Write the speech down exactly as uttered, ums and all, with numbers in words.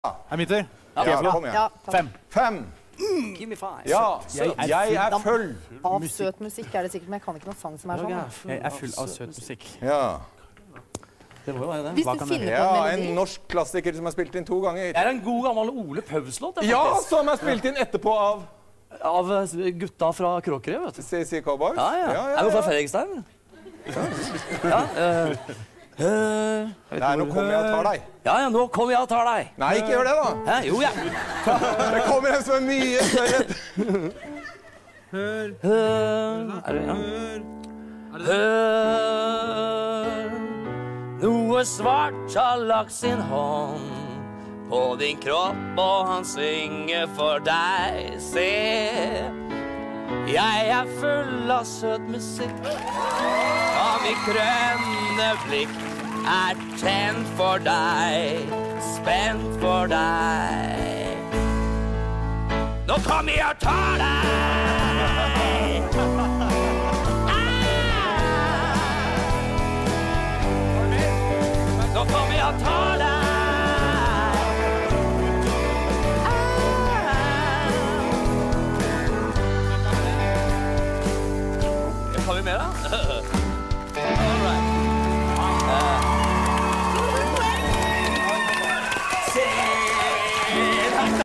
Er mitt i? Ja, kom igjen. Ja, Fem. Fem. Give me five. Ja, jeg er full. av søt musikk er det sikkert, men jeg kan ikke noen sang som er sånn. da. Jeg er full av søt musikk. Ja. Det må jo være det. Hvis Hva du kan finner ja, på en en melodi. norsk klassiker som er spilt inn to ganger. Det er en god gammel Ole Paus-låt, det, Ja, faktisk. som er spilt inn etterpå av Av eh, gutta fra Kråkerøy, vet du. C C Cowboys. Ja, ja. ja, Er du fra Fredrikstein? Ja. eh, eh, Nei, nå kommer jeg og tar deg. Ja, ja, nå kommer jeg og tar deg. Nei, ikke gjør det da. Hæ? Jo, ja. Det kommer en som er mye større. Hør. Er det, ja? Hør. Noe svart har lagt sin hånd på din kropp, og han synger for deg. Se, jeg er full av søt musikk, og mitt grønne blikk er tent for deg, spent for deg. Nå kommer jeg og tar deg.